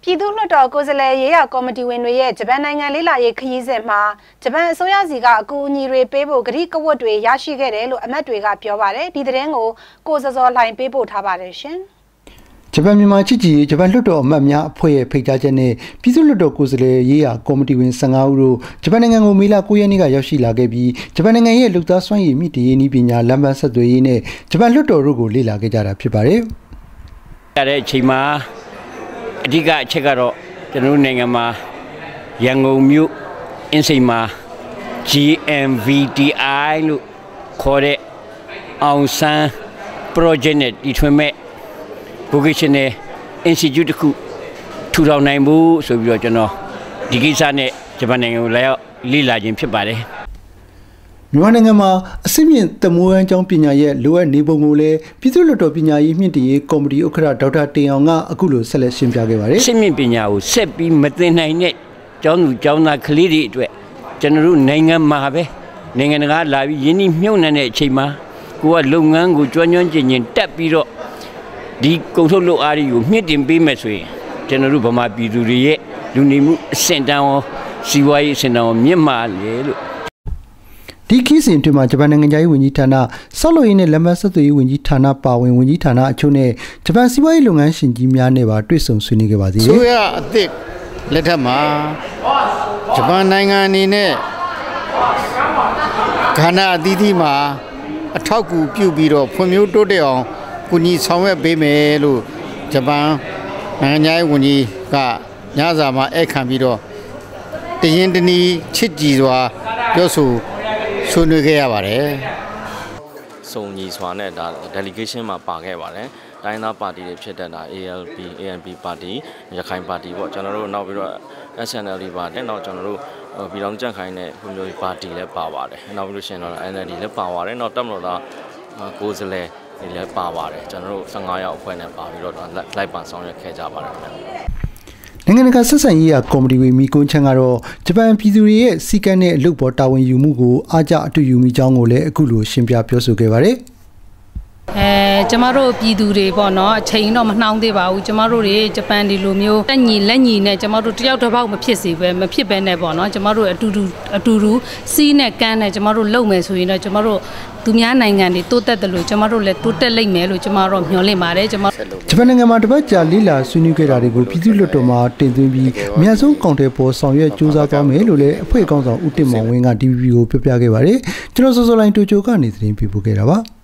ပြည်သူ့လွှတ်တော်ကိုယ်စားလှယ်ရေးရာကော်မတီဝင်တွေရဲ့ဂျပန်နိုင်ငံလေးလာရေးခရီးစဉ်မှာဂျပန်အစိုးရစီကအကူအညီတွေပေးဖို့ကတိကဝတ်တွေရရှိခဲ့တယ်လို့အမတ်တွေကပြောပါတယ်ဒီသတင်းကိုစောစောလှိုင်ပေးပို့ထားပါတယ်ရှင်ဂျပန်မြန်မာချစ်ကြည်ဂျပန်လွှတ်တော်အမတ်များအဖွဲ့ရဲ့ဖိတ်ကြားချက်နဲ့ပြည်သူ့လွှတ်တော်ကိုယ်စားလှယ်ရေးရာကော်မတီဝင်15ဦးတို့ဂျပန်နိုင်ငံကိုမေလ9ရက်နေ့ကရောက်ရှိလာခဲ့ပြီးဂျပန်နိုင်ငံရဲ့လူသားစွမ်းရည်မြင့်တင်ရေးနည်းပညာလမ်းပန်းဆက်သွယ်ရေးနဲ့ဂျပန်လွှတ်တော်တို့ကိုလေ့လာခဲ့ကြတာဖြစ်ပါတယ်။တဲ့အချိန်မှာအဓိကအချက်ကတော့ကျွန်တော်နိုင်ငံမှာရန်ကုန်မြို့အင်းစိန်မှာ GMVTI လို့ခေါ်တဲ့အောင်ဆန်း project နဲ့ဒီထွင်မဲ့ vocational institute တခုထူထောင်နိုင်ဖို့ဆိုပြီးတော့ကျွန်တော်ဒီကိစ္စနဲ့ဂျပန်နိုင်ငံကိုလာရောက်လေ့လာခြင်းဖြစ်ပါတယ်မြန်မာနိုင်ငံမှာအစစ်မြင့်တမိုးအန်းကျောင်းပညာရဲ့လိုအပ်နေပုံကိုလည်းပြည်သူ့လွှတ်တော်ပညာရေးမြင့်တင်ရေးကော်မတီဥက္ကဋ္ဌဒေါက်တာတင်အောင်ကအခုလိုဆက်လက်ရှင်းပြခဲ့ပါတယ်။စစ်မြင့်ပညာကိုဆက်ပြီးမသင်နိုင်တဲ့ကျောင်းသူကျောင်းသားကလေးတွေအတွက်ကျွန်တော်တို့နိုင်ငံမှာပဲနိုင်ငံတကာလာပြီးယင်းနှိမ့်မြုပ်နှံတဲ့အချိန်မှာကိုကလုပ်ငန်းကိုကျွမ်းကျွမ်းကျင်ကျင်တက်ပြီးတော့ဒီကုန်ထုတ်လုပ်အားတွေကိုမြင့်တင်ပေးမယ်ဆိုရင်ကျွန်တော်တို့ဗမာပြည်သူတွေရဲ့လူနေမှုအဆင့်တန်းရောစီးပွားရေးအဆင့်တန်းရောမြင့်မားလေလို့ဒီခီးစဉ်အတွင်းမှာဂျပန်နိုင်ငံသားရေးဝန်ကြီးဌာနဆောက်လုပ်ရေးနဲ့လက်မှတ်ဆက်သွယ်ရေးဝန်ကြီးဌာနပါဝင်ဝန်ကြီးဌာနအချို့နဲ့ဂျပန်စီးပွားရေးလုပ်ငန်းရှင်ကြီးများနဲ့ပါတွေ့ဆုံဆွေးနွေးခဲ့ပါသေးတယ်။ဆိုရအသစ်လက်ထက်မှာဂျပန်နိုင်ငံအနေနဲ့ကဏ္ဍအသီးသီးမှာအထောက်အကူပြုပြီးတော့ဖွံ့ဖြိုးတိုးတက်အောင်ကူညီဆောင်ရွက်ပေးမယ်လို့ဂျပန်နိုင်ငံသားရေးဝန်ကြီးကညစာမှာဧည့်ခံပြီးတော့တရင်တနီချစ်ကြည်စွာပြောဆိုဆွေးနွေးခဲ့ရပါတယ်။စုံညီစွာနဲ့ဒါ delegation မှာပါခဲ့ပါတယ်။တိုင်းသားပါတီတွေဖြစ်တဲ့ဒါ ANP ပါတီရခိုင်ပါတီပေါ့ကျွန်တော်တို့နောက်ပြီးတော့ SNLD ပါတဲ့နောက်ကျွန်တော်တို့ပြည်တော်ကြန့်ခိုင်တဲ့ဖွံ့ဖြိုးရေးပါတီလည်းပါပါတယ်။နောက်ပြီးလို့ရှိရင်တော့ NLD လည်းပါပါတယ်။နောက်တပ်မတော်သားကိုယ်စားလှယ်တွေလည်းပါပါတယ်။ကျွန်တော်တို့15ရောက်အဖွဲ့နဲ့ပါပြီးတော့လိုက်ပါဆောင်ရွက်ခဲ့ကြပါတယ်ခင်ဗျ။နိုင်ငံတကာဆက်ဆံရေးရာကော်မတီဝင်မိကွန်းချန်ကတော့ဂျပန်ပြည်သူတွေရဲ့စီကံနဲ့အလုပ်ပေါ်တာဝန်ယူမှုကိုအားကျအတူယူမိကြောင်းကိုလည်းအခုလိုရှင်းပြပြောဆိုခဲ့ပါတယ်ကျမတို့ပြည်သူတွေပေါ့နော်အချိန်တော့မနှောင်းသေးပါဘူးကျမတို့တွေဂျပန်ဒီလိုမျိုးတက်ညီလက်ညီနဲ့ကျမတို့တယောက်တစ်ပေါက်မဖြစ်ပဲနဲ့ပေါ့နော်ကျမတို့အတူတူစီးနဲ့ကန်းနဲ့ကျမတို့လုပ်မယ်ဆိုရင်တော့ကျမတို့သူများနိုင်ငံတွေတိုးတက်တယ်လို့ကျမတို့လည်းတိုးတက်လိမ့်မယ်လို့ကျမတို့မျှော်လင့်ပါတယ်ဂျပန်နိုင်ငံမှာတပတ်ကြာလေးလာဆွေးနွေးခဲ့တာတွေကိုပြည်သူ့လွှတ်တော်မှာတင်သွင်းပြီးအများဆုံးကောင်တယ်ပေါ်ဆောင်ရွက်စူးစမ်းသွားမယ်လို့လည်းအဖွဲ့အကောင့်ဆောင်ဦးတင်မောင်ဝင်းက DVB ကိုပြောပြခဲ့ပါတယ်ကျွန်တော်စောစောလိုင်းတိုချိုကနေသတင်းပေးပို့ခဲ့တာပါ